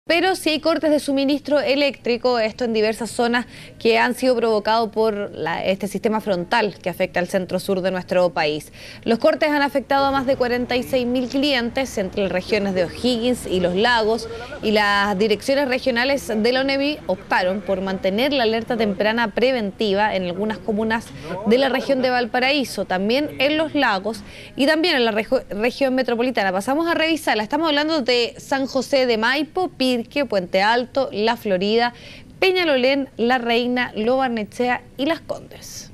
Pero sí hay cortes de suministro eléctrico, esto en diversas zonas que han sido provocados por este sistema frontal que afecta al centro sur de nuestro país. Los cortes han afectado a más de 46.000 clientes entre las regiones de O'Higgins y Los Lagos, y las direcciones regionales de la ONEMI optaron por mantener la alerta temprana preventiva en algunas comunas de la región de Valparaíso, también en Los Lagos y también en la región metropolitana. Pasamos a revisarla. Estamos hablando de San José de Maipo, Pirque, Puente Alto, La Florida, Peñalolén, La Reina, Lo Barnechea y Las Condes.